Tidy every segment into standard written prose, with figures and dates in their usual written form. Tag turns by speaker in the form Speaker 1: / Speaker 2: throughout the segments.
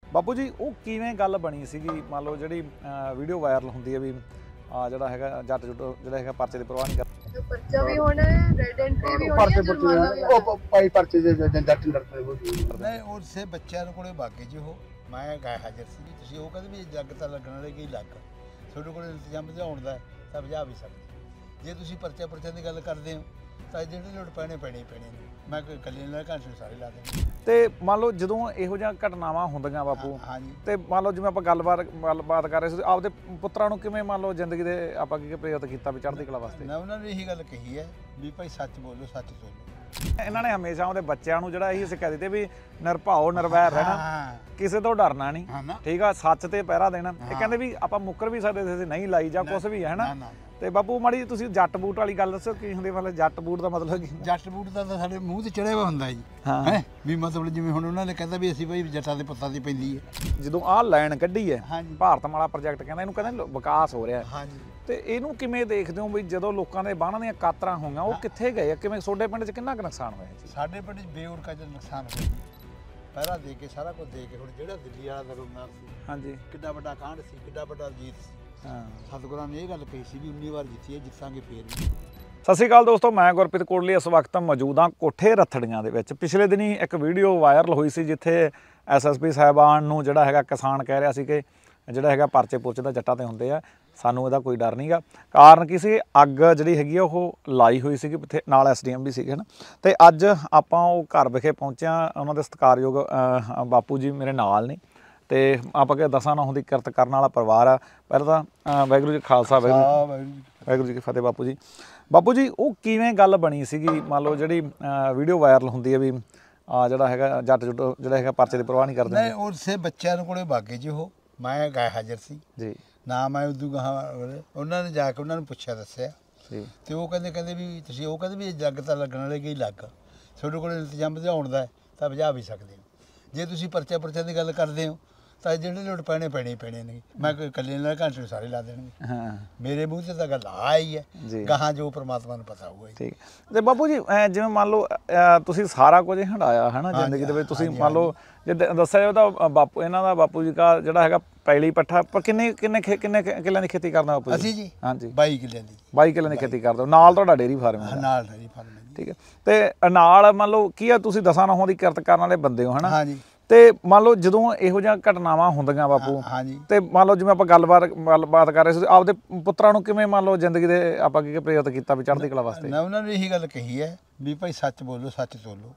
Speaker 1: ਬਾਪੂ ਜੀ ਉਹ ਕਿਵੇਂ ਗੱਲ ਬਣੀ ਸੀਗੀ ਮੰਨ ਲਓ ਜਿਹੜੀ ਵੀਡੀਓ ਵਾਇਰਲ ਹੁੰਦੀ ਹੈ ਵੀ ਆ ਜਿਹੜਾ ਹੈਗਾ ਜੱਟ ਜੁੱਟ ਜਿਹੜਾ ਹੈਗਾ ਪਰਚੇ ਦੀ ਪਰਵਾਹ ਨਹੀਂ ਕਰਦਾ
Speaker 2: पर्चा भी होना है, रेड एंट्री भी होनी है, जुर्माना भी होना है।
Speaker 3: ਭਾਈ ਪਰਚੇ ਦੇ ਜੱਟ ਲੜਦੇ ਹੋ
Speaker 4: ਨਹੀਂ ਉਸੇ ਬੱਚਿਆਂ ਨੂੰ ਕੋਲੇ ਬਾਗੇ ਜੀ ਉਹ ਮੈਂ ਗਾਇ ਹਾਜ਼ਰ ਸੀ ਤੁਸੀਂ ਉਹ ਕਹਿੰਦੇ ਵੀ ਜੱਗ ਤਾਂ ਲੱਗਣ ਵਾਲੇ ਕੀ ਲੱਗ ਤੁਹਾਡੇ ਕੋਲ ਇੰਤਜ਼ਾਮ ਲਿਆਉਣ ਦਾ ਤਾਂ ਬੁਝਾ ਵੀ ਸਕਦੇ ਜੇ ਤੁਸੀਂ ਪਰਚਿਆਂ ਦੀ ਗੱਲ ਕਰਦੇ ਹੋ ਤਾਂ ਜਿਹੜੇ ਲੋੜ ਪੈਣੇ ਨੇ ਮੈਂ ਕੋਈ ਇਕੱਲੇ ਨਾਲ ਘੰਟੇ ਸਾਰੇ ਲਾ ਦੇਣੇ
Speaker 1: ਤੇ ਮੰਨ ਲਓ ਜਦੋਂ ਇਹੋ ਜਿਹੀਆਂ ਘਟਨਾਵਾਂ ਹੁੰਦੀਆਂ ਬਾਪੂ
Speaker 4: ਹਾਂਜੀ
Speaker 1: ਤੇ ਮੰਨ ਲਓ ਜਿਵੇਂ ਆਪਾਂ ਗੱਲਬਾਤ ਕਰ ਰਹੇ ਸੀ ਆਪਦੇ ਪੁੱਤਰਾਂ ਨੂੰ ਕਿਵੇਂ ਮੰਨ ਲਓ ਜ਼ਿੰਦਗੀ ਦੇ ਆਪਾਂ ਕੀ ਪ੍ਰੇਰਿਤ ਕੀਤਾ ਵੀ ਚੜ੍ਹਦੀ ਕਲਾ ਵਾਸਤੇ
Speaker 4: ਮੈਂ ਉਹਨਾਂ ਨੇ ਇਹੀ ਗੱਲ ਕਹੀ ਹੈ ਵੀ ਭਾਈ ਸੱਚ ਬੋਲੋ ਸੱਚ ਤੋਲੋ
Speaker 1: ਇਹਨਾਂ ਨੇ ਹਮੇਸ਼ਾ ਉਹਦੇ ਬੱਚਿਆਂ ਨੂੰ ਜਿਹੜਾ ਇਹੀ ਸਿੱਖਿਆ ਦਿੱਤੀ ਵੀ ਨਿਰਭਾਓ ਨਿਰਵੈਰ ਰਹਿਣਾ ਕਿਸੇ ਤੋਂ ਡਰਨਾ ਨਹੀਂ ਠੀਕ ਆ ਸੱਚ ਤੇ ਪਹਿਰਾ ਦੇਣਾ ਇਹ ਕਹਿੰਦੇ ਵੀ ਆਪਾਂ ਮੁੱਕਰ ਵੀ ਸਕਦੇ ਸੀ ਨਹੀਂ ਲਾਈ ਜਾਂ ਕੁਝ ਵੀ ਹੈ ਨਾ ਤੇ ਬਾਪੂ ਮਾੜੀ ਤੁਸੀਂ ਜੱਟ ਬੂਟ ਵਾਲੀ ਗੱਲ ਦੱਸੋ ਕੀ ਹੁੰਦੀ ਮਤਲਬ ਜੱਟ ਬੂਟ ਦਾ ਮਤਲਬ ਕੀ
Speaker 4: ਜੱਟ ਬੂਟ ਦਾ ਤਾਂ ਸਾਡੇ ਮੂੰਹ ਤੇ ਚੜਿਆ ਹੋਇਆ ਹੁੰਦਾ ਜੀ ਹੈ ਵੀ ਮਤਲਬ ਜਿਵੇਂ ਹੁਣ ਉਹਨਾਂ ਨੇ ਕਹਿੰਦਾ ਵੀ ਅਸੀਂ ਭਾਈ ਜੱਟਾਂ ਦੇ ਪੁੱਤਾਂ ਦੀ ਪੈਂਦੀ ਹੈ
Speaker 1: ਜਦੋਂ ਆਹ ਲਾਈਨ ਕੱਢੀ ਹੈ ਭਾਰਤਮਾਲਾ ਪ੍ਰੋਜੈਕਟ ਕਹਿੰਦਾ ਇਹਨੂੰ ਕਹਿੰਦੇ ਵਿਕਾਸ ਹੋ ਰਿਹਾ
Speaker 4: ਹਾਂਜੀ
Speaker 1: ਤੇ ਇਹਨੂੰ ਕਿਵੇਂ ਦੇਖਦੇ ਹੋ ਵੀ ਜਦੋਂ ਲੋਕਾਂ ਦੇ ਬਾਹਾਂ ਦੀਆਂ ਕਾਤਰਾਂ ਹੋਈਆਂ ਉਹ ਕਿੱਥੇ ਗਏ ਕਿਵੇਂ ਤੁਹਾਡੇ ਪਿੰਡ 'ਚ ਕਿੰਨਾ ਕੁ ਨੁਕਸਾਨ ਹੋਇਆ ਜੀ
Speaker 4: ਸਾਡੇ ਪਿੰਡ 'ਚ ਬੇਉਰਕਾ ਚ ਨੁਕਸਾਨ ਹੋਇਆ ਜੀ ਪਹਿਰਾ ਦੇ ਕੇ ਸਾਰਾ ਕੁਝ ਦੇ ਕੇ ਹੁਣ ਜਿਹੜਾ ਦਿੱਲੀ ਵਾਲਾ ਦਰੋਨਾਰ ਸੀ
Speaker 1: ਹਾਂਜੀ
Speaker 4: ਕਿੱਡਾ ਵੱਡਾ ਕਾਂਡ ਸੀ ਕਿੱਡਾ ਵੱਡਾ ਜੀਤ ਸੀ
Speaker 1: ਹਾਂ
Speaker 4: ਸਤਿਗੁਰਾਂ ਨੇ ਇਹ ਗੱਲ ਕਹੀ ਸੀ ਵੀ 19 ਵਾਰ ਜਿੱਤੀ ਹੈ ਜਿੱਤਾਂਗੇ ਫੇਰ ਵੀ
Speaker 1: ਸਤਿ ਸ਼੍ਰੀ ਅਕਾਲ ਦੋਸਤੋ ਮੈਂ ਗੁਰਪ੍ਰੀਤ ਕੋਟਲੀ ਇਸ ਵਕਤ ਮੌਜੂਦ ਹਾਂ ਕੋਠੇ ਰੱਥੜੀਆਂ ਦੇ ਵਿੱਚ ਪਿਛਲੇ ਦਿਨੀ ਇੱਕ ਵੀਡੀਓ ਵਾਇਰਲ ਹੋਈ ਸੀ ਜਿੱਥੇ ਐਸਐਸਪੀ ਸਾਹਿਬਾਨ ਨੂੰ ਜਿਹੜਾ ਹੈਗਾ ਕਿਸਾਨ ਕਹਿ ਰਿਹਾ ਸੀ ਕਿ ਜਿਹੜਾ ਹੈਗਾ ਪਰਚੇ ਪੁਰਚੇ ਦਾ ਜੱਟਾਂ ਤੇ ਹੁੰਦੇ ਆ ਸਾਨੂੰ ਇਹਦਾ ਕੋਈ ਡਰ ਨਹੀਂਗਾ ਕਾਰਨ ਕੀ ਸੀ ਅੱਗ ਜਿਹੜੀ ਹੈਗੀ ਆ ਉਹ ਲਾਈ ਹੋਈ ਸੀਗੀ ਨਾਲ ਐਸਡੀਐਮ ਵੀ ਸੀਗੇ ਨਾ ਤੇ ਅੱਜ ਆਪਾਂ ਉਹ ਘਰ ਵਿਖੇ ਪਹੁੰਚਿਆ ਉਹਨਾਂ ਦੇ ਸਤਿਕਾਰਯੋਗ ਬਾਪੂ ਜੀ ਮੇਰੇ ਨਾਲ ਨੇ ਤੇ ਆਪਾਂ ਕਿ ਦਸਾਂ ਨਾਹਾਂ ਦੀ ਕਿਰਤ ਕਰਨ ਵਾਲਾ ਪਰਿਵਾਰ ਆ ਪਹਿਲਾਂ ਤਾਂ ਵਾਹਿਗੁਰੂ ਜੀ ਖਾਲਸਾ ਵਾਹਿਗੁਰੂ ਜੀ ਕੀ ਫਤਿਹ ਬਾਪੂ ਜੀ ਉਹ ਕਿਵੇਂ ਗੱਲ ਬਣੀ ਸੀਗੀ ਮੰਨ ਲਓ ਜਿਹੜੀ ਵੀਡੀਓ ਵਾਇਰਲ ਹੁੰਦੀ ਹੈ ਵੀ ਆ ਜਿਹੜਾ ਹੈਗਾ ਜੱਟ ਜੁੱਟ ਜਿਹੜਾ ਹੈਗਾ ਪਰਚੇ ਦੀ ਪਰਵਾਹ ਨਹੀਂ ਕਰਦੇ
Speaker 4: ਨਹੀਂ ਉਸੇ ਬੱਚਿਆਂ ਨੂੰ ਕੋਲੇ ਬਾਗੇ ਜੀ ਉਹ ਮੈਂ ਗਾਇ ਹਾਜ਼ਰ ਸੀ
Speaker 1: ਜੀ
Speaker 4: ਨਾ ਮੈਂ ਉਦੋਂ ਗਾਹਾਂ ਉਹਨਾਂ ਨੇ ਜਾ ਕੇ ਉਹਨਾਂ ਨੂੰ ਪੁੱਛਿਆ ਦੱਸਿਆ
Speaker 1: ਜੀ
Speaker 4: ਤੇ ਉਹ ਕਹਿੰਦੇ ਵੀ ਤੁਸੀਂ ਉਹ ਕਹਿੰਦੇ ਵੀ ਜੱਗ ਤਾਂ ਲੱਗਣ ਵਾਲੇ ਕੀ ਲੱਗ ਤੁਹਾਡੇ ਕੋਲ ਇੰਤਜ਼ਾਮ ਲਿਆਉਣ ਦਾ ਤਾਂ ਬੁਝਾ ਵੀ ਸਕਦੇ ਹੋ ਜੇ ਤੁਸੀਂ ਪਰਚਿਆਂ ਦੀ ਗੱਲ ਕਰਦੇ ਹੋ ਤਾਂ ਜਿਹੜੇ ਲੋੜ ਪੈਣੇ ਨੇ ਮੈਂ ਕੋਈ ਇਕੱਲੇ ਨਾਲ ਘੰਟੇ ਸਾਰੇ ਲਾ ਦੇਣਗੇ
Speaker 1: ਹਾਂ
Speaker 4: ਮੇਰੇ ਮੂੰਹ 'ਤੇ ਤਾਂ ਗੱਲ ਆਈ ਹੈ ਗਾਹਾਂ ਜੋ ਪ੍ਰਮਾਤਮਾ ਨੂੰ ਪਤਾ ਹੋਊਗਾ
Speaker 1: ਠੀਕ ਤੇ ਬਾਪੂ ਜੀ ਜਿਵੇਂ ਮੰਨ ਲਓ ਤੁਸੀਂ ਸਾਰਾ ਕੁਝ ਹੰਡਾਇਆ ਹੈ ਨਾ ਜ਼ਿੰਦਗੀ ਦੇ ਵਿੱਚ ਤੁਸੀਂ ਮੰਨ ਲਓ ਜੇ ਦੱਸਿਆ ਜਾਵੇ ਤਾਂ ਬਾਪੂ ਇਹਨਾਂ ਦਾ ਬਾਪੂ ਜੀ ਦਾ ਜਿਹੜਾ ਹੈਗਾ ਪੈਲੀ ਪੱਠਾ ਪਰ ਕਿੰਨੇ ਕਿੱਲਿਆਂ ਦੀ ਖੇਤੀ ਕਰਦਾ ਬਾਪੂ
Speaker 4: ਅਸੀਂ ਜੀ
Speaker 1: ਹਾਂਜੀ
Speaker 4: 22 ਕਿੱਲਿਆਂ ਦੀ
Speaker 1: 22 ਕਿੱਲਿਆਂ ਦੀ ਖੇਤੀ ਕਰਦੇ ਹੋ ਨਾਲ ਤੁਹਾਡਾ ਡੇਅਰੀ ਫਾਰਮ ਹੈ
Speaker 4: ਨਾਲ ਡੇਅਰੀ ਫਾਰਮ
Speaker 1: ਠੀਕ ਹੈ ਤੇ ਨਾਲ ਮੰਨ ਲਓ ਕੀ ਆ ਤੁਸੀਂ ਦਸਾਂ ਨਾਹਾਂ ਦੀ ਕਿਰਤ ਕਰਨ ਵਾਲੇ ਬੰਦੇ ਹੋ ਹਨਾ
Speaker 4: ਹਾਂਜੀ
Speaker 1: ਤੇ ਮੰਨ ਲਓ ਜਦੋਂ ਇਹੋ ਜਿਹੀਆਂ ਘਟਨਾਵਾਂ ਹੁੰਦੀਆਂ ਬਾਪੂ
Speaker 4: ਹਾਂਜੀ
Speaker 1: ਤੇ ਮੰਨ ਲਓ ਜਿਵੇਂ ਆਪਾਂ ਗੱਲਬਾਤ ਕਰ ਰਹੇ ਸੀ ਆਪਦੇ ਪੁੱਤਰਾਂ ਨੂੰ ਕਿਵੇਂ ਮੰਨ ਲਓ ਜ਼ਿੰਦਗੀ ਦੇ ਆਪਾਂ ਕੀ ਪ੍ਰੇਰਿਤ ਕੀਤਾ ਵੀ ਚੜ੍ਹਦੀ ਕਲਾ ਵਾਸਤੇ
Speaker 4: ਮੈਂ ਉਹਨਾਂ ਨੇ ਇਹੀ ਗੱਲ ਕਹੀ ਹੈ ਵੀ ਭਾਈ ਸੱਚ ਬੋਲੋ ਸੱਚ ਤੋਲੋ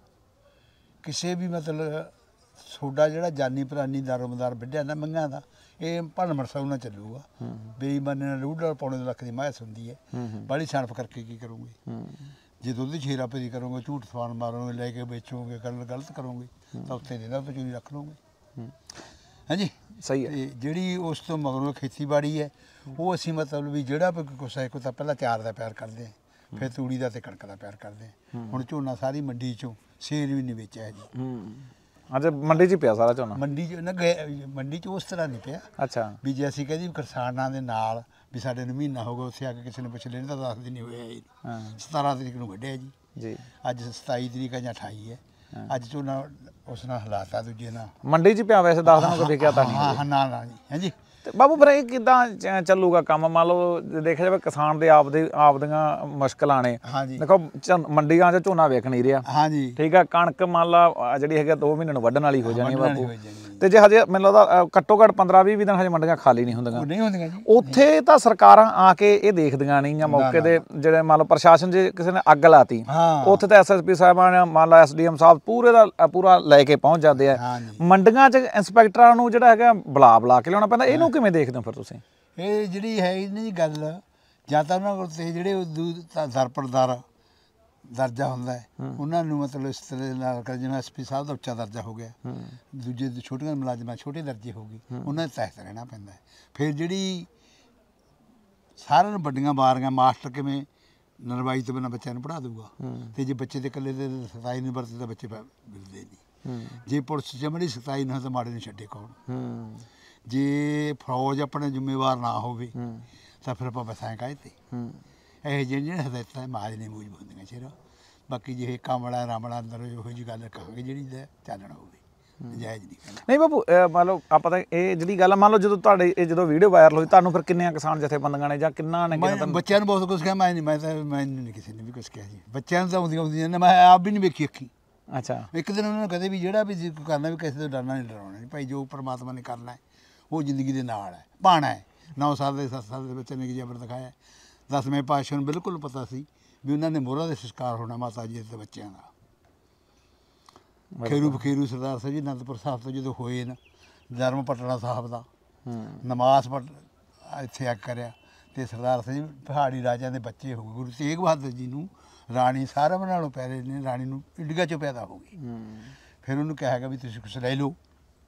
Speaker 4: ਕਿਸੇ ਵੀ ਮਤਲਬ ਤੁਹਾਡਾ ਜਿਹੜਾ ਜਾਨੀ ਪ੍ਰਾਨੀ ਦਾਰੋਮਦਾਰ ਵੱਢਿਆ ਨਾ ਮੰਗਾਂ ਦਾ ਇਹ ਭਲਮੜ ਸੌ ਨਾਲ ਚੱਲੂਗਾ ਬੇਈਮਾਨੀ ਨਾਲ $1.5 ਪੌਣੇ ਲੱਖ ਦੀ ਮਾਇਸ ਹੁੰਦੀ ਹੈ ਬੜੀ ਸਿਆਣਪ ਕਰਕੇ ਕੀ ਕਰੋਗੇ ਜੇ ਦੁੱਧ ਛੇਰਾ ਪੇਰੀ ਕਰੋਗੇ ਝੂਠ ਸਵਾਨ ਮਾਰੋਗੇ ਲੈ ਕੇ ਵੇਚੋਗੇ ਗਲਤ ਕਰੋਗੇ ਤਾਂ ਉੱਥੇ ਦੇ ਨਾਲ ਚੋਰੀ ਰੱਖ ਲਓਗੇ ਹਾਂਜੀ
Speaker 1: ਸਹੀ ਹੈ
Speaker 4: ਜਿਹੜੀ ਉਸ ਤੋਂ ਮਗਰੋਂ ਖੇਤੀਬਾੜੀ ਹੈ ਉਹ ਅਸੀਂ ਮਤਲਬ ਵੀ ਜਿਹੜਾ ਕੁਛ ਹੈ ਕੋਈ ਤਾਂ ਪਹਿਲਾਂ ਚਾਰ ਦਾ ਪਿਆਰ ਕਰਦੇ ਹਾਂ ਫਿਰ ਤੂੜੀ ਦਾ ਤੇ ਕਣਕ ਦਾ ਪਿਆਰ ਕਰਦੇ ਹਾਂ ਹੁਣ ਝੋਨਾ ਸਾਰੀ ਮੰਡੀ ਚੋਂ ਸੇਲ ਵੀ ਨਹੀਂ ਵੇਚਿਆ ਜੀ
Speaker 1: ਅੱਜ ਮੰਡੀ 'ਚ ਪਿਆ ਸਾਰਾ ਝੋਨਾ
Speaker 4: ਮੰਡੀ 'ਚ ਉਸ ਤਰ੍ਹਾਂ ਨਹੀਂ ਪਿਆ
Speaker 1: ਅੱਛਾ
Speaker 4: ਵੀ ਜੇ ਅਸੀਂ ਕਹਿੰਦੇ ਕਿਸਾਨਾਂ ਦੇ ਨਾਲ ਵੀ ਸਾਡੇ ਨੂੰ ਮਹੀਨਾ ਹੋ ਗਿਆ ਉੱਥੇ ਆ ਕੇ ਕਿਸੇ ਨੇ ਪੁੱਛ ਲੈਣ ਤਾਂ 10 ਦਿਨ ਹੀ ਹੋਇਆ ਜੀ 17 ਤਰੀਕ ਨੂੰ ਵੱਢਿਆ ਜੀ ਅੱਜ 27 ਤਰੀਕ ਜਾਂ 28 ਹੈ ਅੱਜ ਝੋਨਾ ਉਸ ਨਾਲ ਹਾਲਾਤ ਦੂਜੇ ਨਾਲ
Speaker 1: ਮੰਡੀ 'ਚ ਪਿਆ ਵੈਸੇ 10 ਦਿਨਾਂ ਤੋਂ ਵਿਕਿਆ ਤਾਂ ਨਹੀਂ
Speaker 4: ਹਾਂ ਨਾ ਜੀ ਹਾਂਜੀ
Speaker 1: ਤੇ ਬਾਬੂ ਫਿਰ ਇਹ ਕਿੱਦਾਂ ਚੱਲੂਗਾ ਕੰਮ ਮੰਨ ਲਓ ਦੇਖਿਆ ਜਾਵੇ ਕਿਸਾਨ ਦੇ ਆਪਦੀਆਂ ਮੁਸ਼ਕਲਾਂ ਨੇ ਦੇਖੋ ਮੰਡੀਆਂ 'ਚ ਝੋਨਾ ਵੇਖ ਨਹੀਂ ਰਿਹਾ
Speaker 4: ਹਾਂਜੀ
Speaker 1: ਠੀਕ ਆ ਕਣਕ ਮੰਨ ਲਾ ਜਿਹੜੀ ਹੈਗੀ 2 ਮਹੀਨੇ ਨੂੰ ਵੱਢਣ ਵਾਲੀ ਹੋ ਜਾਣੀ ਬਾਬੂ ਤੇ ਜੇ ਹਜੇ ਮੈਨੂੰ ਲੱਗਦਾ ਘੱਟੋ ਘੱਟ 15-20 ਦਿਨ ਹਜੇ ਮੰਡੀਆਂ ਖਾਲੀ ਨਹੀਂ ਹੁੰਦੀਆਂ
Speaker 4: ਜੀ
Speaker 1: ਉੱਥੇ ਤਾਂ ਸਰਕਾਰਾਂ ਆ ਕੇ ਇਹ ਦੇਖਦੀਆਂ ਨਹੀਂ ਆ ਮੌਕੇ ਦੇ ਜਿਹੜੇ ਮੰਨ ਲਓ ਪ੍ਰਸ਼ਾਸਨ ਜੇ ਕਿਸੇ ਨੇ ਅੱਗ ਲਾਤੀ ਉੱਥੇ ਤਾਂ ਐਸਐਸਪੀ ਸਾਹਿਬਾਨ ਮੰਨ ਲਾ ਐਸਡੀਐਮ ਸਾਹਿਬ ਪੂਰੇ ਦਾ ਪੂਰਾ ਲੈ ਕੇ ਪਹੁੰਚ ਜਾਂਦੇ ਆ ਮੰਡੀਆਂ 'ਚ ਇੰਸਪੈਕਟਰਾਂ ਨੂੰ ਜਿਹੜਾ ਹੈਗਾ ਬੁਲਾ ਕੇ ਲਿਆਉਣਾ ਪੈਂਦਾ ਇਹਨੂੰ ਕਿਵੇਂ ਦੇਖਦੇ ਹੋ ਫਿਰ ਤੁਸੀਂ
Speaker 4: ਇਹ ਜਿਹੜੀ ਹੈ ਇਹਨਾਂ ਦੀ ਗੱਲ ਜਾਂ ਤਾਂ ਉਹਨਾਂ ਕੋਲ ਤੇ ਜਿਹੜੇ ਦਰਪੜਦਾਰ ਦਰਜਾ ਹੁੰਦਾ ਹੈ ਉਹਨਾਂ ਨੂੰ ਮਤਲਬ ਇਸ ਤਰ੍ਹਾਂ ਨਾਲ ਕਰ ਜਿਵੇਂ ਐਸਪੀ ਸਾਹਿਬ ਦਾ ਉੱਚਾ ਦਰਜਾ ਹੋ ਗਿਆ ਦੂਜੇ ਛੋਟੀਆਂ ਮੁਲਾਜ਼ਮਾਂ ਛੋਟੇ ਦਰਜੇ ਹੋ ਗਏ ਉਹਨਾਂ ਦੇ ਤਹਿਤ ਰਹਿਣਾ ਪੈਂਦਾ ਫਿਰ ਜਿਹੜੀ ਸਾਰਿਆਂ ਨੂੰ ਵੱਡੀਆਂ ਬਾਰੀਆਂ ਮਾਸਟਰ ਕਿਵੇਂ ਨਰਵਾਈ ਤੋਂ ਬਿਨਾਂ ਬੱਚਿਆਂ ਨੂੰ ਪੜ੍ਹਾ ਦੂਗਾ ਤੇ ਜੇ ਬੱਚੇ ਦੇ ਇਕੱਲੇ ਦੇ 27 ਨੂੰ ਵਰਤੇ ਤਾਂ ਬੱਚੇ ਮਿਲਦੇ ਨਹੀਂ ਜੇ ਪੁਲਿਸ ਜਮੜੀ 27 ਨੂੰ ਤਾਂ ਮਾੜੇ ਨੂੰ ਛੱਡੇ ਕੌਣ ਜੇ ਫੌਜ ਆਪਣੇ ਜ਼ਿੰਮੇਵਾਰ ਨਾ ਹੋਵੇ ਤਾਂ ਫਿਰ ਆਪਾਂ ਬਸਾਂ ਕਾਹਦੇ ਤੇ ਇਹ ਜਿਹੜੀਆਂ ਹਦਾਇਤਾਂ ਮਾਜ ਨੇ ਮੂਜ ਹੁੰਦੀਆਂ ਚਿਹਰਾ ਬਾਕੀ ਜੇ ਕਾਮੜਾ ਰਾਮੜਾ ਅੰਦਰ ਉਹੋ ਜਿਹੀ ਗੱਲ ਕਹਾਂਗੇ ਜਿਹੜੀ ਦਾ ਚਾਲਣਾ ਹੋਵੇ ਨਜਾਇਜ਼ ਨਹੀਂ ਕਹਿੰਦਾ।
Speaker 1: ਨਹੀਂ ਬਾਪੂ ਮੰਨ ਲਓ ਆਪਾਂ ਤਾਂ ਇਹ ਜਿਹੜੀ ਗੱਲ ਆ, ਮੰਨ ਲਓ ਜਦੋਂ ਤੁਹਾਡੇ ਇਹ ਜਦੋਂ ਵੀਡੀਓ ਵਾਇਰਲ ਹੋਈ ਤੁਹਾਨੂੰ ਫਿਰ ਕਿੰਨੀਆਂ ਕਿਸਾਨ ਜਥੇਬੰਦੀਆਂ ਨੇ ਜਾਂ ਕਿੰਨਾ ਨੇ
Speaker 4: ਮੈਂ ਬੱਚਿਆਂ ਨੂੰ ਬਹੁਤ ਕੁਝ ਕਿਹਾ, ਮੈਂ ਨਹੀਂ ਕਿਸੇ ਨੇ ਵੀ ਕੁਝ ਕਿਹਾ ਜੀ। ਬੱਚਿਆਂ ਨੂੰ ਤਾਂ ਆਉਂਦੀਆਂ ਨੇ, ਮੈਂ ਆਪ ਵੀ ਨਹੀਂ ਵੇਖੀ ਅੱਖੀ।
Speaker 1: ਅੱਛਾ
Speaker 4: ਇੱਕ ਦਿਨ ਉਹਨਾਂ ਨੇ ਕਦੇ ਵੀ ਜਿਹੜਾ ਵੀ ਕਰਨਾ ਵੀ ਕਿਸੇ ਤੋਂ ਡਰਨਾ ਨਹੀਂ ਡਰਾਉਣਾ ਨਹੀਂ ਭਾਈ, ਜੋ ਪ੍ਰਮਾਤਮਾ ਨੇ ਕਰਨਾ ਹੈ ਉਹ ਜ਼ਿੰਦਗੀ ਦੇ ਨਾਲ ਹੈ, ਪਾਣਾ ਹੈ। 9 ਸਾਲ ਦੇ 7 ਸਾਲ ਦੇ ਬੱਚੇ ਨੇ ਜਬਰ ਦਿਖਾਇਆ। 10ਵੇਂ ਪਾਤਸ਼ਾਹ ਨੂੰ ਬਿਲਕੁਲ ਪਤਾ ਸੀ ਵੀ ਉਹਨਾਂ ਨੇ ਮੋਹਰਾਂ ਦੇ ਸੰਸਕਾਰ ਹੋਣਾ ਮਾਤਾ ਜੀ ਦੇ ਬੱਚਿਆਂ ਦਾ। ਖੇਰੂ ਸਰਦਾਰ ਸਾਹਿਬ ਜੀ ਅਨੰਦਪੁਰ ਸਾਹਿਬ ਤੋਂ ਜਦੋਂ ਹੋਏ ਨਾ, ਧਰਮ ਪਟਨਾ ਸਾਹਿਬ ਦਾ ਨਮਾਜ਼ ਇੱਥੇ ਆ ਕਰਿਆ, ਅਤੇ ਸਰਦਾਰ ਸਾਹਿਬ ਜੀ ਪਹਾੜੀ ਰਾਜਿਆਂ ਦੇ ਬੱਚੇ ਹੋ ਗਏ। ਗੁਰੂ ਤੇਗ ਬਹਾਦਰ ਜੀ ਨੂੰ ਰਾਣੀ ਸਾਰਿਆਂ ਨਾਲੋਂ ਪਿਆਰੇ ਨੇ, ਰਾਣੀ ਨੂੰ ਇੰਡੀਆ 'ਚੋਂ ਪੈਦਾ ਹੋ ਗਈ। ਫਿਰ ਉਹਨੂੰ ਕਿਹਾ ਗਿਆ ਵੀ ਤੁਸੀਂ ਕੁਛ ਲੈ ਲਓ।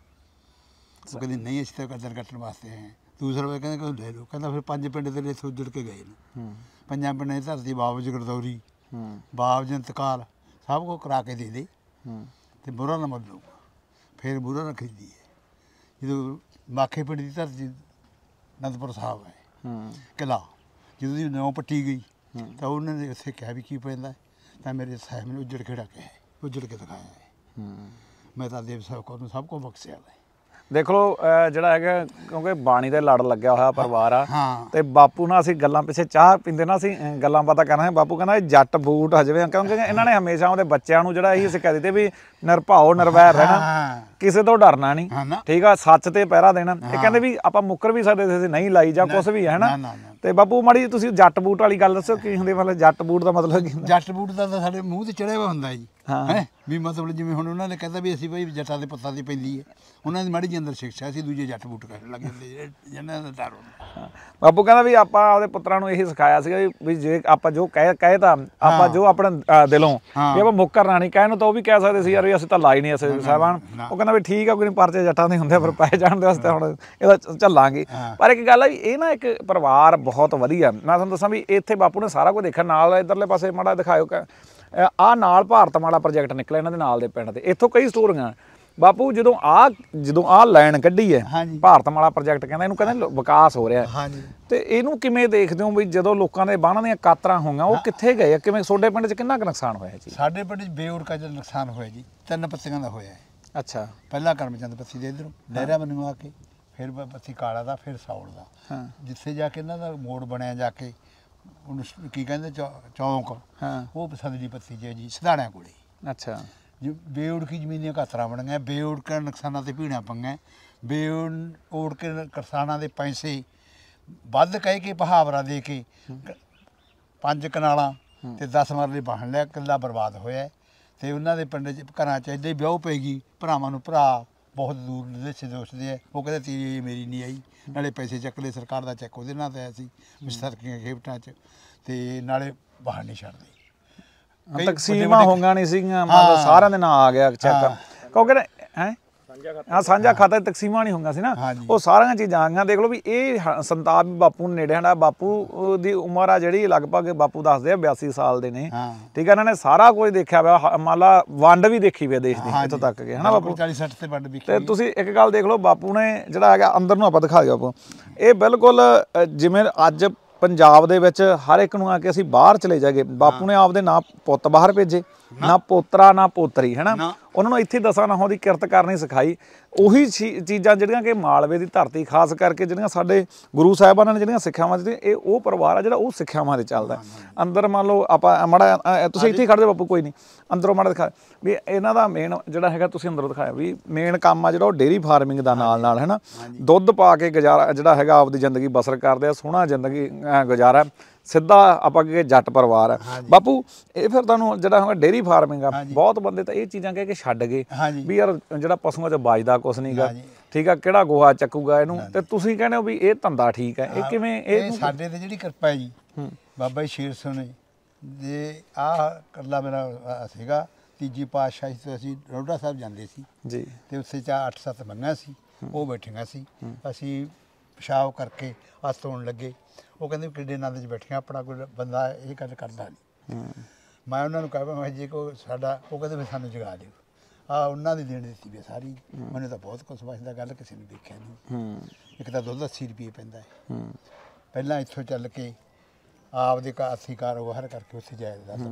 Speaker 4: ਉਹ ਕਹਿੰਦੇ ਨਹੀਂ, ਅਸੀਂ ਤਾਂ ਕਦਰ ਕੱਟਣ ਵਾਸਤੇ ਆਏ। ਦੂਸਰਾ ਵੇ ਕਹਿੰਦੇ ਲੈ ਲਓ। ਕਹਿੰਦਾ ਫਿਰ 5 ਪਿੰਡ ਦੇ ਇੱਥੇ ਉੱਜੜ ਕੇ ਗਏ ਨੇ। 5 ਪਿੰਡਾਂ ਦੀ ਧਰਤੀ ਬਾਬਜ ਗਰਦੌਰੀ, ਬਾਬਜ ਇੰਤਕਾਲ ਸਭ ਕੁਝ ਕਰਾ ਕੇ ਦੇ ਦੇ ਅਤੇ ਬੁਰਾ ਨਾ ਮੰਨ ਲਊਗਾ। ਫਿਰ ਬੁਰਾ ਨਾ ਖਰੀਦੀ ਹੈ। ਜਦੋਂ ਮਾਖੇ ਪਿੰਡ ਦੀ ਧਰਤੀ ਅਨੰਦਪੁਰ ਸਾਹਿਬ ਹੈ ਕਿਲ੍ਹਾ, ਜਦੋਂ ਦੀ ਨੌ ਪੱਟੀ ਗਈ ਤਾਂ ਉਹਨਾਂ ਨੇ ਉੱਥੇ ਕਿਹਾ ਵੀ ਕੀ ਪੈਂਦਾ, ਤਾਂ ਮੇਰੇ ਸਾਹਿਬ ਨੇ ਉੱਜੜ ਖੇੜਾ ਕਿਹਾ, ਉੱਜੜ ਕੇ ਦਿਖਾਇਆ ਹੈ। ਮੈਂ ਤਾਂ ਦੇਵ ਸਾਹਿਬ ਕੌਰ ਨੂੰ ਸਭ ਕੁਝ ਬਖਸ਼ਿਆ ਹੈ।
Speaker 1: ਦੇਖ ਲਓ ਜਿਹੜਾ ਹੈਗਾ, ਕਿਉਂਕਿ ਬਾਣੀ ਦੇ ਲੜ ਲੱਗਿਆ ਹੋਇਆ ਪਰਿਵਾਰ ਆ,
Speaker 4: ਹਾਂ।
Speaker 1: ਤੇ ਬਾਪੂ ਨਾਲ ਅਸੀਂ ਗੱਲਾਂ ਪਿੱਛੇ ਚਾਹ ਪੀਂਦੇ ਨਾ, ਅਸੀਂ ਗੱਲਾਂ ਬਾਤਾਂ ਕਰ ਰਹੇ। ਬਾਪੂ ਕਹਿੰਦਾ ਇਹ ਜੱਟ ਬੂਟ ਹਜਵੇ, ਕਿਉਂਕਿ ਇਹਨਾਂ ਨੇ ਹਮੇਸ਼ਾ ਉਹਦੇ ਬੱਚਿਆਂ ਨੂੰ ਜਿਹੜਾ ਇਹੀ ਸਿੱਖਿਆ ਦਿੱਤੀ ਵੀ ਨਿਰਭਉ ਨਿਰਵੈਰ ਰਹਿਣਾ, ਕਿਸੇ ਤੋਂ ਡਰਨਾ ਨਹੀਂ, ਠੀਕ ਆ, ਸੱਚ ਤੇ ਪਹਿਰਾ ਦੇਣਾ। ਇਹ ਕਹਿੰਦੇ ਵੀ ਆਪਾਂ ਮੁੱਕਰ ਵੀ ਸਕਦੇ ਸੀ, ਨਹੀਂ ਲਾਈ ਜਾਂ ਕੁਛ ਵੀ ਹੈ ਨਾ। ਤੇ ਬਾਪੂ ਮਾੜੀ ਤੁਸੀਂ ਜੱਟ ਬੂਟ ਵਾਲੀ ਗੱਲ ਦੱਸੋ, ਕੀ ਹੁੰਦੀ ਮਤਲਬ ਜੱਟ ਬੂਟ ਦਾ ਮਤਲਬ ਕੀ ਹੁੰਦਾ?
Speaker 4: ਜੱਟ ਬੂਟ ਦਾ ਤਾਂ ਸਾਡੇ ਮੂੰਹ ਤੇ ਚੜਿਆ ਹੋਇਆ ਹੁੰਦਾ ਜੀ, ਹੈ ਵੀ ਮਤਲਬ ਜਿਵੇਂ ਹੁਣ ਉਹਨਾਂ ਨੇ ਕਹਿੰਦਾ ਵੀ ਅਸੀਂ ਭਾਈ ਜੱਟਾਂ ਦੇ ਪੁੱਤਾਂ ਦੀ ਪੈਂਦੀ ਹੈ, ਉਹਨਾਂ ਦੀ ਮਾੜੀ ਜਿਹੀ ਅੰਦਰ ਸਿੱਖਿਆ ਸੀ, ਦੂਜੇ ਜੱਟ ਬੂਟ ਕਰਨ ਲੱਗ ਜਾਂਦੇ ਜਿਹਨਾਂ ਦਾ ਡਰ ਹੁੰਦਾ।
Speaker 1: ਬਾਪੂ ਕਹਿੰਦਾ ਵੀ ਆਪਾਂ ਆਪਦੇ ਪੁੱਤਰਾਂ ਨੂੰ ਇਹੀ ਸਿਖਾਇਆ ਸੀਗਾ ਵੀ ਜੇ ਆਪਾਂ ਜੋ ਕਹੇ ਤਾਂ ਆਪਾਂ ਜੋ ਆਪਣੇ ਦਿਲੋਂ ਵੀ ਆਪਾਂ ਮੁੱਕਰਨਾ ਨਹੀਂ, ਕਹਿਣ ਨੂੰ ਤਾਂ ਉਹ ਵੀ ਕਹਿ ਸਕਦੇ ਸੀ ਯਾਰ ਵੀ ਅਸੀਂ ਤਾਂ ਲਾਈ ਨਹੀਂ ਅਸੀਂ ਸਾਹਿਬਾਨ। ਉਹ ਕਹਿੰਦਾ ਵੀ ਠੀਕ ਆ, ਕੋਈ ਨਹੀਂ, ਪਰਚੇ ਜੱਟਾਂ ਦੇ ਹੁੰਦੇ, ਪਰ ਪੈਸੇ ਜਾਣ ਦੇ ਵਾਸਤੇ ਹੁਣ ਇਹਦਾ ਝੱਲਾਂਗੇ। ਪਰ ਇੱਕ ਗੱਲ ਹੈ ਵੀ ਇਹ ਨਾ ਇੱਕ ਪਰਿਵਾਰ ਬਹੁਤ ਵਧੀਆ। ਮੈਂ ਤੁਹਾਨੂੰ ਦੱਸਾਂ ਵੀ ਇੱਥੇ ਬਾਪੂ ਨੇ ਸਾਰਾ ਕੁਝ ਦੇਖਿਆ। ਨਾਲ ਇੱਧਰਲੇ ਪਾਸੇ ਮਾੜਾ ਦਿਖਾਇਓ, ਆਹ ਨਾਲ ਭਾਰਤ ਮਾਲਾ ਪ੍ਰੋਜੈਕਟ ਨਿਕਲਿਆ ਇਹਨਾਂ ਦੇ ਨਾਲ ਦੇ ਪਿੰਡ ਦੇ, ਇੱਥੋਂ ਕਈ ਸਟੋਰੀਆਂ। ਬਾਪੂ ਜਦੋਂ ਆਹ ਲਾਈਨ ਕੱਢੀ ਹੈ ਭਾਰਤ ਮਾਲਾ ਪ੍ਰੋਜੈਕਟ, ਕਹਿੰਦਾ ਇਹਨੂੰ ਕਹਿੰਦੇ ਵਿਕਾਸ ਹੋ ਰਿਹਾ, ਤੇ ਇਹਨੂੰ ਕਿਵੇਂ ਦੇਖਦੇ ਹੋ ਵੀ ਜਦੋਂ ਲੋਕਾਂ ਦੇ ਬਾਹਾਂ ਦੀਆਂ ਕਾਤਰਾਂ ਹੋਈਆਂ ਉਹ ਕਿੱਥੇ ਗਏ? ਕਿਵੇਂ ਤੁਹਾਡੇ ਪਿੰਡ 'ਚ ਕਿੰਨਾ ਕੁ ਨੁਕਸਾਨ ਹੋਇਆ ਜੀ?
Speaker 4: ਸਾਡੇ ਪਿੰਡ 'ਚ ਬੇਉੜਕਾ ਦਾ ਨੁਕਸਾਨ ਹੋਇਆ ਜੀ, 3 ਪੱਤੀਆਂ ਦਾ ਹੋਇਆ ਹੈ।
Speaker 1: ਅੱਛਾ,
Speaker 4: ਪਹਿਲਾਂ ਕਰਮਚੰਦ ਪੱਤੀ ਦੇ ਇੱਧਰੋਂ ਲਹਿਰਾ ਮੈਨੂੰ ਆ ਕੇ, ਫਿਰ ਪੱਤੀ ਕਾਲਾ ਦਾ, ਫਿਰ ਸੌਲ ਦਾ, ਜਿੱਥੇ ਜਾ ਕੇ ਇਹਨਾਂ ਦਾ ਮੋੜ ਬਣਿਆ ਜਾ ਕੇ ਉਹਨੂੰ ਕੀ ਕਹਿੰਦੇ ਚੌਂਕ, ਉਹ ਸਦਲੀ ਪੱਤੀ 'ਚ ਜੀ ਸਿਧਾਣਿਆਂ ਕੋਲੇ।
Speaker 1: ਅੱਛਾ,
Speaker 4: ਬੇਉੜਕੀ ਜ਼ਮੀਨ ਦੀਆਂ ਕਾਤਰਾਂ ਬਣੀਆਂ, ਬੇਉੜਕਾਂ ਨੁਕਸਾਨਾਂ ਤੇ ਭੀੜਾਂ ਪਈਆਂ, ਬੇਉੜ ਕੇ ਕਿਸਾਨਾਂ ਦੇ ਪੈਸੇ ਵੱਧ ਕਹਿ ਕੇ ਪਹਾਵਰਾ ਦੇ ਕੇ 5 ਕਨਾਲਾਂ ਤੇ 10 ਮਰਲੇ ਬਾਹਣ ਲਿਆ, ਕਿੱਲਾ ਬਰਬਾਦ ਹੋਇਆ। ਤੇ ਉਹਨਾਂ ਦੇ ਪਿੰਡ 'ਚ ਘਰਾਂ 'ਚ ਇੱਦਾਂ ਹੀ ਵਿਆਹ ਪੈ ਗਈ, ਭਰਾਵਾਂ ਨੂੰ ਭਰਾ ਬਹੁਤ ਦੂਰ ਦੇ ਦੋਸਦੇ ਆ, ਉਹ ਕਹਿੰਦੇ ਤੇਰੀ ਮੇਰੀ ਨਹੀਂ ਆਈ, ਨਾਲੇ ਪੈਸੇ ਚੱਕ ਲਏ, ਸਰਕਾਰ ਦਾ ਚੈੱਕ ਉਹਦੇ ਨਾਲ ਤਾਂ ਆਇਆ ਸੀ ਮੁਸ਼ਤਰਕੀਆਂ ਖੇਪਟਾਂ 'ਚ, ਤੇ ਨਾਲੇ ਬਾਹਰ ਨਹੀਂ ਛੱਡਦੇ।
Speaker 1: ਤਕਸੀਮਾਂ ਹੋਈਆਂ ਨਹੀਂ ਸੀਗੀਆਂ, ਮਤਲਬ ਸਾਰਿਆਂ ਦੇ ਨਾਂ ਆ ਗਿਆ ਚੈੱਕ, ਕਿਉਂਕਿ ਹੈ ਸਾਂਝਾ ਖਾਤਾ ਤਕਸੀਮਾਂ ਨਹੀਂ ਹੋਈਆਂ ਸੀ ਨਾ, ਉਹ ਸਾਰੀਆਂ ਚੀਜ਼ਾਂ ਆ ਗਈਆਂ। ਦੇਖ ਲਓ ਵੀ ਇਹ ਸੰਤਾਪ ਵੀ ਬਾਪੂ ਨੂੰ ਨੇੜੇ ਹੰਡਾ। ਬਾਪੂ ਦੀ ਉਮਰ ਆ ਜਿਹੜੀ ਲਗਭਗ ਬਾਪੂ ਦੱਸਦੇ ਆ 82 ਸਾਲ ਦੇ ਨੇ, ਠੀਕ ਹੈ। ਇਹਨਾਂ ਨੇ ਸਾਰਾ ਕੁਝ ਦੇਖਿਆ ਵਾ, ਮੰਨ ਲਾ ਵੰਡ ਵੀ ਦੇਖੀ ਵੀ ਦੇਸ਼ ਦੀ, ਇੱਥੋਂ ਤੱਕ ਗਏ ਹਨਾ ਬਾਪੂ।
Speaker 4: 40-60 ਤੇ ਵੰਡ ਵੀ।
Speaker 1: ਤੇ ਤੁਸੀਂ ਇੱਕ ਗੱਲ ਦੇਖ ਲਓ, ਬਾਪੂ ਨੇ ਜਿਹੜਾ ਹੈਗਾ ਅੰਦਰ ਨੂੰ ਆਪਾਂ ਦਿਖਾ ਦਿਓ ਬਾਪੂ, ਇਹ ਬਿਲਕੁਲ ਜਿਵੇਂ ਅੱਜ ਪੰਜਾਬ ਦੇ ਵਿੱਚ ਹਰ ਇੱਕ ਨੂੰ ਆ ਕੇ ਅਸੀਂ ਬਾਹਰ ਚਲੇ ਜਾਗੇ, ਬਾਪੂ ਨੇ ਆਪਦੇ ਨਾ ਪੁੱਤ ਬਾਹਰ ਭੇਜੇ, ਨਾ ਪੋਤਰਾ ਨਾ ਪੋਤਰੀ, ਹੈ ਨਾ। ਉਹਨਾਂ ਨੂੰ ਇੱਥੇ 10 ਨਾਹਾਂ ਦੀ ਕਿਰਤ ਕਰਨੀ ਸਿਖਾਈ। ਉਹੀ ਚੀਜ਼ਾਂ ਜਿਹੜੀਆਂ ਕਿ ਮਾਲਵੇ ਦੀ ਧਰਤੀ ਖਾਸ ਕਰਕੇ ਜਿਹੜੀਆਂ ਸਾਡੇ ਗੁਰੂ ਸਾਹਿਬਾਨਾਂ ਨੇ ਜਿਹੜੀਆਂ ਸਿੱਖਿਆਵਾਂ ਦਿੱਤੀਆਂ, ਇਹ ਉਹ ਪਰਿਵਾਰ ਆ ਜਿਹੜਾ ਉਹ ਸਿੱਖਿਆਵਾਂ 'ਤੇ ਚੱਲਦਾ। ਅੰਦਰ ਮੰਨ ਲਓ ਆਪਾਂ ਮਾੜਾ, ਤੁਸੀਂ ਇੱਥੇ ਖੜ੍ਹ ਜਾਓ ਬਾਪੂ, ਕੋਈ ਨਹੀਂ, ਅੰਦਰੋਂ ਮਾੜਾ ਦਿਖਾ ਵੀ ਇਹਨਾਂ ਦਾ ਮੇਨ ਜਿਹੜਾ ਹੈਗਾ, ਤੁਸੀਂ ਅੰਦਰੋਂ ਦਿਖਾਇਆ ਵੀ ਮੇਨ ਕੰਮ ਆ ਜਿਹੜਾ ਉਹ ਡੇਅਰੀ ਫਾਰਮਿੰਗ ਦਾ ਨਾਲ ਹੈ ਨਾ। ਦੁੱਧ ਪਾ ਕੇ ਗੁਜ਼ਾਰਾ ਜਿਹੜਾ ਹੈਗਾ ਆਪਦੀ ਜ਼ਿੰਦਗੀ ਬਸਰ ਕਰਦੇ ਆ, ਸੋਹਣਾ ਜ਼ਿੰਦਗੀ ਗੁਜ਼ਾਰਾ, ਸਿੱਧਾ ਆਪਾਂ ਕਿ ਜੱਟ ਪਰਿਵਾਰ ਆ ਬਾਪੂ। ਇਹ ਫਿਰ ਤੁਹਾਨੂੰ ਜਿਹੜਾ ਹੈਗਾ ਡੇਅਰੀ ਫਾਰਮਿੰਗ ਆ, ਬਹੁਤ ਬੰਦੇ ਤਾਂ ਇਹ ਚੀਜ਼ਾਂ ਕਹਿ ਕੇ ਛੱਡ ਗਏ ਵੀ ਯਾਰ ਜਿਹੜਾ ਪਸ਼ੂਆਂ 'ਚ ਬਚਦਾ ਕੁਛ ਨਹੀਂ ਗਾ, ਠੀਕ ਆ, ਕਿਹੜਾ ਗੋਹਾ ਚੱਕੂਗਾ ਇਹਨੂੰ, ਤੇ ਤੁਸੀਂ ਕਹਿੰਦੇ ਹੋ ਵੀ ਇਹ ਧੰਦਾ ਠੀਕ ਹੈ। ਇਹ ਕਿਵੇਂ? ਇਹ
Speaker 4: ਸਾਡੇ ਤੇ ਜਿਹੜੀ ਕਿਰਪਾ ਹੈ ਜੀ ਬਾਬਾ ਜੀ ਸ਼ੇਰ ਸਿੰਘ ਨੇ, ਜੇ ਆਹ ਕੱਲਾ ਮੇਰਾ ਸੀਗਾ ਤੀਜੀ ਪਾਤਸ਼ਾਹੀ ਤੋਂ ਅਸੀਂ ਰੋਡਾ ਸਾਹਿਬ ਜਾਂਦੇ ਸੀ ਜੀ, ਤੇ ਉੱਥੇ 8-7 ਮੰਗਾਂ ਸੀ, ਉਹ ਬੈਠੀਆਂ ਸੀ, ਅਸੀਂ ਪਿਸ਼ਾਬ ਕਰਕੇ ਹੱਥ ਧੋਣ ਲੱਗੇ, ਉਹ ਕਹਿੰਦੇ ਕਿੱਡੇ ਆਨੰਦ 'ਚ ਬੈਠੀਆਂ, ਆਪਣਾ ਕੋਈ ਬੰਦਾ ਇਹ ਗੱਲ ਕਰਦਾ ਨਹੀਂ। ਮੈਂ ਉਹਨਾਂ ਨੂੰ ਕਿਹਾ ਮੈਂ ਜੇ ਕੋਈ ਸਾਡਾ, ਉਹ ਕਹਿੰਦੇ ਵੀ ਸਾਨੂੰ ਜਗਾ ਦਿਓ, ਆਹ ਉਹਨਾਂ ਦੀ ਦੇਣ ਦਿੱਤੀ ਵੀ ਸਾਰੀ। ਮੈਨੂੰ ਤਾਂ ਬਹੁਤ ਕੁਛ ਬਚਦਾ, ਗੱਲ ਕਿਸੇ ਨੇ ਦੇਖਿਆ ਨਹੀਂ। ਇੱਕ ਤਾਂ ਦੁੱਧ 80 ਰੁਪਏ ਪੈਂਦਾ ਹੈ, ਪਹਿਲਾਂ ਇੱਥੋਂ ਚੱਲ ਕੇ ਆਪਦੇ 80 ਕਾਰੋਬਾਰ ਕਰਕੇ ਉੱਥੇ ਜਾਇਦਾਦ ਬਣਾਈ,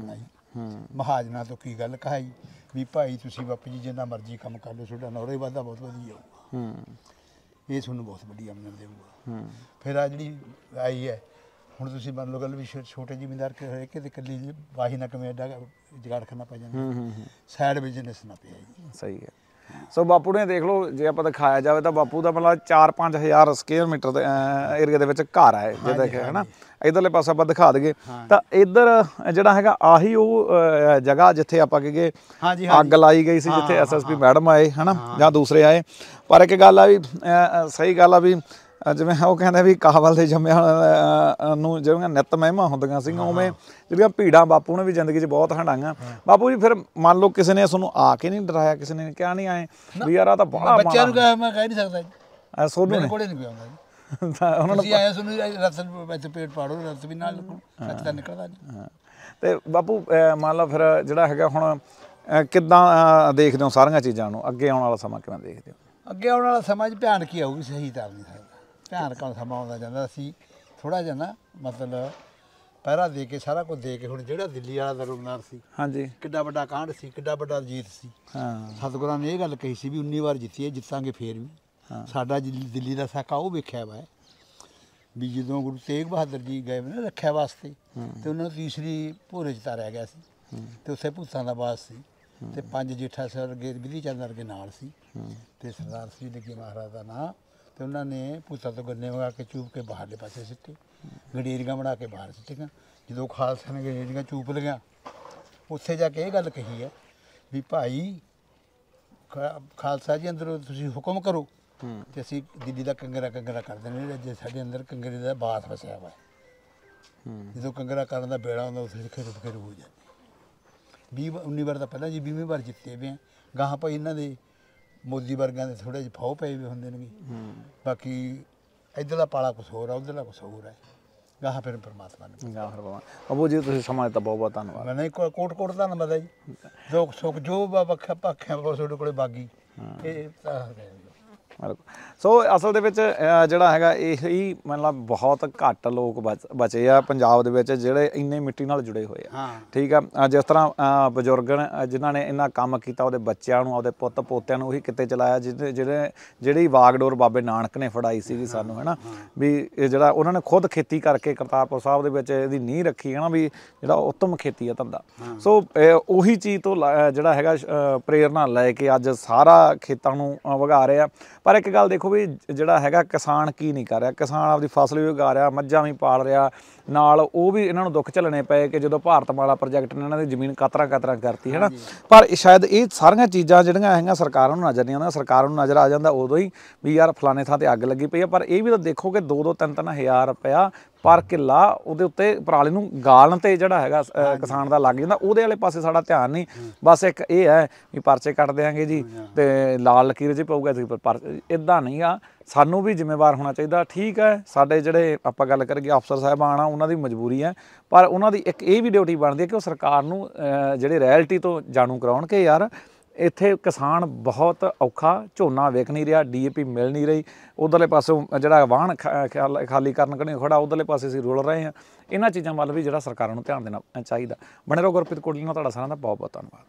Speaker 4: ਮਹਾਜਨਾਂ ਤੋਂ ਕੀ ਗੱਲ ਕਹਾਈ ਵੀ ਭਾਈ ਤੁਸੀਂ ਬਾਪੂ ਜੀ ਜਿੰਨਾ ਮਰਜ਼ੀ ਕੰਮ ਕਰ ਲਓ ਤੁਹਾਡਾ ਨੌਰਾ ਹੀ ਵਾਧਾ ਬਹੁਤ ਵਧੀਆ ਹੋਊਗਾ, ਇਹ ਤੁਹਾਨੂੰ ਬਹੁਤ ਵੱਡੀ ਆਮਦਨ ਦੇਊਗਾ। ਫਿਰ ਆ ਜਿਹੜੀ ਆਈ ਹੈ ਹੁਣ ਤੁਸੀਂ ਮੰਨ ਲਓ ਗੱਲ ਵੀ ਛੋਟੇ ਜ਼ਿਮੀਂਦਾਰ ਕਿ ਇਕੱਲੀ ਵਾਹੀ ਨਾ ਕਿਵੇਂ ਐਡਾ ਜੁਗਾੜ ਕਰਨਾ ਪੈ ਜਾਂਦਾ, ਸਾਈਡ ਬਿਜ਼ਨਸ ਨਾ ਪਿਆ ਜੀ।
Speaker 1: ਸਹੀ ਹੈ। ਸੋ ਬਾਪੂ ਨੇ ਦੇਖ ਲਓ ਜੇ ਆਪਾਂ ਦਿਖਾਇਆ ਜਾਵੇ ਤਾਂ ਬਾਪੂ ਦਾ ਮਤਲਬ 4-5 ਹਜ਼ਾਰ ਸਕੁਅਰ ਮੀਟਰ ਦੇ ਏਰੀਆ ਦੇ ਵਿੱਚ ਘਰ ਹੈ ਜਿਹਦਾ ਕਿ ਹੈ ਨਾ। ਇਧਰਲੇ ਪਾਸੇ ਆਪਾਂ ਦਿਖਾ ਦਈਏ ਤਾਂ ਇੱਧਰ ਜਿਹੜਾ ਹੈਗਾ ਆਹੀ ਉਹ ਜਗ੍ਹਾ ਜਿੱਥੇ ਆਪਾਂ ਕਹੀਏ ਅੱਗ ਲਾਈ ਗਈ ਸੀ, ਜਿੱਥੇ ਐਸਐਸਪੀ ਮੈਡਮ ਆਏ ਹੈ ਨਾ ਜਾਂ ਦੂਸਰੇ ਆਏ। ਪਰ ਇੱਕ ਗੱਲ ਆ ਵੀ ਸਹੀ ਗੱਲ ਆ ਵੀ ਜਿਵੇਂ ਉਹ ਕਹਿੰਦੇ ਵੀ ਕਾਬਲ ਦੇ ਜੰਮਿਆਂ ਨੂੰ ਜਿਹੜੀਆਂ ਨਿੱਤ ਮਹਿਮਾ ਹੁੰਦੀਆਂ ਸੀਗੀਆਂ ਉਵੇਂ ਜਿਹੜੀਆਂ ਭੀੜਾਂ ਬਾਪੂ ਨੇ ਵੀ ਜ਼ਿੰਦਗੀ 'ਚ ਬਹੁਤ ਹੰਡਾਈਆਂ। ਬਾਪੂ ਜੀ ਫਿਰ ਮੰਨ ਲਓ ਕਿਸੇ ਨੇ ਤੁਹਾਨੂੰ ਆ ਕੇ ਨਹੀਂ ਡਰਾਇਆ, ਕਿਸੇ ਨੇ ਕਿਹਾ ਨਹੀਂ ਆਏ ਵੀ ਯਾਰ ਆ ਤਾਂ ਬੜਾ
Speaker 4: ਬੱਚਿਆਂ ਨੂੰ ਕਹਿ ਮੈਂ ਕਹਿ ਨਹੀਂ ਸਕਦਾ ਜੀ,
Speaker 1: ਸੋਨੂੰ
Speaker 4: ਮੇਰੇ ਕੋਲੇ ਨਹੀਂ ਕੋਈ ਆਉਂਦਾ ਜੀ।
Speaker 1: ਉਹਨਾਂ ਨੂੰ
Speaker 4: ਆਏ ਤੁਹਾਨੂੰ ਰਸ ਵਿੱਚ ਪੇਟ ਪਾੜੋ, ਰਸ ਵੀ ਨਾਲ ਸੱਚ ਤਾਂ ਨਿਕਲਦਾ ਨਹੀਂ।
Speaker 1: ਤੇ ਬਾਪੂ ਮੰਨ ਲਓ ਫਿਰ ਜਿਹੜਾ ਹੈਗਾ ਹੁਣ ਕਿੱਦਾਂ ਦੇਖਦੇ ਹੋ ਸਾਰੀਆਂ ਚੀਜ਼ਾਂ ਨੂੰ, ਅੱਗੇ ਆਉਣ ਵਾਲਾ ਸਮਾਂ ਕਿਵੇਂ ਦੇਖਦੇ ਹੋ?
Speaker 4: ਅੱਗੇ ਆਉਣ ਵਾਲਾ ਸਮਾਂ 'ਚ ਭਿਆਨਕ ਕੀ ਆਊਗੀ, ਸਹੀ ਤਾਂ ਨਹੀਂ ਸਕਦਾ। ਭਿਆਨਕ ਸਮਾਂ ਆਉਂਦਾ ਜਾਂਦਾ, ਅਸੀਂ ਥੋੜ੍ਹਾ ਜਿਹਾ ਨਾ ਮਤਲਬ ਪਹਿਰਾ ਦੇ ਕੇ ਸਾਰਾ ਕੁਝ ਦੇ ਕੇ ਹੁਣ ਜਿਹੜਾ ਦਿੱਲੀ ਵਾਲਾ ਦਰਬਾਰ ਸੀ,
Speaker 1: ਹਾਂਜੀ,
Speaker 4: ਕਿੱਡਾ ਵੱਡਾ ਕਾਂਡ ਸੀ, ਕਿੱਡਾ ਵੱਡਾ ਜੀਤ ਸੀ। ਸਤਿਗੁਰਾਂ ਨੇ ਇਹ ਗੱਲ ਕਹੀ ਸੀ ਵੀ 19 ਵਾਰ ਜਿੱਤੀਏ, ਜਿੱਤਾਂਗੇ ਫੇਰ ਵੀ। ਸਾਡਾ ਦਿੱਲੀ ਦਾ ਸਾਕਾ ਉਹ ਵੇਖਿਆ ਵਾ ਵੀ ਜਦੋਂ ਗੁਰੂ ਤੇਗ ਬਹਾਦਰ ਜੀ ਗਏ ਨੇ ਰੱਖਿਆ ਵਾਸਤੇ ਤੇ ਉਹਨਾਂ ਨੂੰ ਤੀਸਰੀ ਭੋਰੇ 'ਚ ਤਾਰਿਆ ਗਿਆ ਸੀ ਤੇ ਉੱਥੇ ਭੂਤਾਂ ਦਾ ਵਾਸ ਸੀ ਤੇ 5 ਜੇਠਾ ਸਰ ਅੱਗੇ ਗਿਰੀ ਚੰਦ ਵਰਗੇ ਨਾਲ ਸੀ ਤੇ ਸਰਦਾਰ ਸ੍ਰੀ ਲੱਗੀ ਮਹਾਰਾਜ ਦਾ ਨਾਂ ਤੇ ਉਹਨਾਂ ਨੇ ਭੂਤਾਂ ਤੋਂ ਗੰਨੇ ਵਗਾ ਕੇ ਚੂਪ ਕੇ ਬਾਹਰਲੇ ਪਾਸੇ ਸਿੱਟੇ, ਗੜੇਰੀਆਂ ਬਣਾ ਕੇ ਬਾਹਰ ਸਿੱਟੀਆਂ। ਜਦੋਂ ਖਾਲਸਾ ਨੇ ਗੜੇਰੀਆਂ ਚੂਪ ਲਈਆਂ ਉੱਥੇ ਜਾ ਕੇ ਇਹ ਗੱਲ ਕਹੀ ਹੈ ਵੀ ਭਾਈ ਖਾਲਸਾ ਜੀ ਅੰਦਰੋਂ ਤੁਸੀਂ ਹੁਕਮ ਕਰੋ ਤੇ ਅਸੀਂ ਦਿੱਲੀ ਦਾ ਕੰਗਰਾ ਕਰ ਦਿੰਦੇ ਜੇ ਸਾਡੇ ਅੰਦਰ ਕੰਗਰੇ ਦਾ ਬਾਸ ਵਸਿਆ ਵਾ। ਜਦੋਂ ਕੰਗਰਾ ਕਰਨ ਦਾ ਬੇੜਾ ਹੁੰਦਾ ਉੱਥੇ ਖੇਰੂ ਹੋ ਜਾਂਦੀ। 19 ਵਾਰ ਤਾਂ ਪਹਿਲਾਂ ਜੀ 20ਵੀਂ ਵਾਰ ਜਿੱਤੇ ਵੇ ਆ। ਗਾਹਾਂ ਭਾਈ ਇਹਨਾਂ ਦੇ ਮੋਦੀ ਵਰਗਿਆਂ ਦੇ ਥੋੜ੍ਹੇ ਜਿਹੇ ਫਾਉ ਪਏ ਵੀ ਹੁੰਦੇ ਨੇ। ਬਾਕੀ ਇੱਧਰਲਾ ਪਾਲਾ ਕੁਛ ਹੋਰ ਆ, ਉੱਧਰਲਾ ਕੁਛ ਹੋਰ ਹੈ। ਗਾਹਾਂ ਫਿਰ ਪਰਮਾਤਮਾ ਨੇ
Speaker 1: ਬਾਬੂ ਜੀ ਤੁਸੀਂ ਸਮਾਂ ਦਿੱਤਾ, ਬਹੁਤ ਬਹੁਤ ਧੰਨਵਾਦ।
Speaker 4: ਮੈਂ ਨਹੀਂ ਕੋਟ ਧੰਨਵਾਦ ਹੈ ਜੀ। ਜੋ ਸੁੱਖ ਜੋ ਪੱਖਿਆ ਤੁਹਾਡੇ ਕੋਲੇ ਬਾਗੀ ਇਹ ਤਾਂ
Speaker 1: ਸੋ ਅਸਲ ਦੇ ਵਿੱਚ ਜਿਹੜਾ ਹੈਗਾ ਇਹੀ ਮਤਲਬ ਬਹੁਤ ਘੱਟ ਲੋਕ ਬਚੇ ਆ ਪੰਜਾਬ ਦੇ ਵਿੱਚ ਜਿਹੜੇ ਇੰਨੇ ਮਿੱਟੀ ਨਾਲ ਜੁੜੇ ਹੋਏ ਆ। ਠੀਕ ਆ, ਜਿਸ ਤਰ੍ਹਾਂ ਬਜ਼ੁਰਗ ਜਿਨ੍ਹਾਂ ਨੇ ਇੰਨਾ ਕੰਮ ਕੀਤਾ, ਉਹਦੇ ਬੱਚਿਆਂ ਨੂੰ, ਉਹਦੇ ਪੁੱਤ ਪੋਤਿਆਂ ਨੂੰ ਉਹੀ ਕਿੱਤੇ ਚਲਾਇਆ ਜਿਹੜੀ ਵਾਗਡੋਰ ਬਾਬੇ ਨਾਨਕ ਨੇ ਫੜਾਈ ਸੀਗੀ ਸਾਨੂੰ, ਹੈ ਨਾ ਵੀ ਇਹ ਜਿਹੜਾ ਉਹਨਾਂ ਨੇ ਖੁਦ ਖੇਤੀ ਕਰਕੇ ਕਰਤਾਰਪੁਰ ਸਾਹਿਬ ਦੇ ਵਿੱਚ ਇਹਦੀ ਨੀਂਹ ਰੱਖੀ ਹੈ ਨਾ ਵੀ ਜਿਹੜਾ ਉੱਤਮ ਖੇਤੀ ਆ ਧੰਦਾ। ਸੋ ਉਹੀ ਚੀਜ਼ ਤੋਂ ਜਿਹੜਾ ਹੈਗਾ ਪ੍ਰੇਰਨਾ ਲੈ ਕੇ ਅੱਜ ਸਾਰਾ ਖੇਤਾਂ ਨੂੰ ਵਗਾ ਰਿਹਾ। ਪਰ ਇੱਕ ਗੱਲ ਦੇਖੋ ਵੀ ਜਿਹੜਾ ਹੈਗਾ ਕਿਸਾਨ ਕੀ ਨਹੀਂ ਕਰ ਰਿਹਾ, ਕਿਸਾਨ ਆਪਦੀ ਫਸਲ ਵੀ ਉਗਾ ਰਿਹਾ, ਮੱਝਾਂ ਵੀ ਪਾਲ ਰਿਹਾ, ਨਾਲ ਉਹ ਵੀ ਇਹਨਾਂ ਨੂੰ ਦੁੱਖ ਝੱਲਣੇ ਪਏ ਕਿ ਜਦੋਂ ਭਾਰਤਮਾਲਾ ਪ੍ਰੋਜੈਕਟ ਨੇ ਇਹਨਾਂ ਦੀ ਜ਼ਮੀਨ ਕਤਰਾ ਕਰਤੀ, ਹੈ ਨਾ। ਪਰ ਸ਼ਾਇਦ ਇਹ ਸਾਰੀਆਂ ਚੀਜ਼ਾਂ ਜਿਹੜੀਆਂ ਹੈਗੀਆਂ ਸਰਕਾਰਾਂ ਨੂੰ ਨਜ਼ਰ ਨਹੀਂ ਆਉਂਦੀਆਂ। ਸਰਕਾਰਾਂ ਨੂੰ ਨਜ਼ਰ ਆ ਜਾਂਦਾ ਉਦੋਂ ਹੀ ਵੀ ਯਾਰ ਫਲਾਣੇ ਥਾਂ ਤੇ ਅੱਗ ਲੱਗੀ ਪਈ ਆ, ਪਰ ਇਹ ਵੀ ਤਾਂ ਦੇਖੋ ਕਿ 2-2, 3-3 ਹਜ਼ਾਰ ਰੁਪਇਆ ਪਰ ਕਿੱਲਾ ਉਹਦੇ ਉੱਤੇ ਪਰਾਲੀ ਨੂੰ ਗਾਲਣ ਤੇ ਜਿਹੜਾ ਹੈਗਾ ਕਿਸਾਨ ਦਾ ਲੱਗ ਜਾਂਦਾ। ਉਹਦੇ ਵਾਲੇ ਪਾਸੇ ਸਾਡਾ ਧਿਆਨ ਨਹੀਂ। ਬਸ ਇੱਕ ਇਹ ਹੈ ਵੀ ਪਰਚੇ ਕੱਟ ਦਿਆਂਗੇ ਜੀ ਤੇ ਲਾਲ ਲਕੀਰ 'ਚ ਪਊਗਾ, ਪਰ ਇੱਦਾਂ ਨਹੀਂ ਆ। ਸਾਨੂੰ ਵੀ ਜ਼ਿੰਮੇਵਾਰ ਹੋਣਾ ਚਾਹੀਦਾ। ਠੀਕ ਹੈ, ਸਾਡੇ ਜਿਹੜੇ ਆਪਾਂ ਗੱਲ ਕਰੀਏ ਅਫਸਰ ਸਾਹਿਬਾਨ ਆ, ਉਹਨਾਂ ਦੀ ਮਜਬੂਰੀ ਹੈ, ਪਰ ਉਹਨਾਂ ਦੀ ਇੱਕ ਇਹ ਵੀ ਡਿਊਟੀ ਬਣਦੀ ਹੈ ਕਿ ਉਹ ਸਰਕਾਰ ਨੂੰ ਜਿਹੜੇ ਰਿਐਲਿਟੀ ਤੋਂ ਜਾਣੂ ਕਰਾਉਣ ਕਿ ਯਾਰ ਇੱਥੇ ਕਿਸਾਨ ਬਹੁਤ ਔਖਾ, ਝੋਨਾ ਵੇਖ ਨਹੀਂ ਰਿਹਾ, DAP ਮਿਲ ਨਹੀਂ ਰਹੀ, ਉੱਧਰਲੇ ਪਾਸੋਂ ਜਿਹੜਾ ਵਾਹਣ ਖਾਲੀ ਕਰਨ ਕਣੀ ਖੜਾ ਉੱਧਰਲੇ ਪਾਸੇ ਅਸੀਂ ਰੁਲ ਰਹੇ ਹਾਂ। ਇਹਨਾਂ ਚੀਜ਼ਾਂ ਵੱਲ ਵੀ ਜਿਹੜਾ ਸਰਕਾਰਾਂ ਨੂੰ ਧਿਆਨ ਦੇਣਾ ਚਾਹੀਦਾ। ਬਣੇ ਰਹੋ ਗੁਰਪ੍ਰੀਤ ਕੋਟਲੀ ਨਾਲ, ਤੁਹਾਡਾ ਸਾਰਿਆਂ ਦਾ ਬਹੁਤ ਬਹੁਤ ਧੰਨਵਾਦ।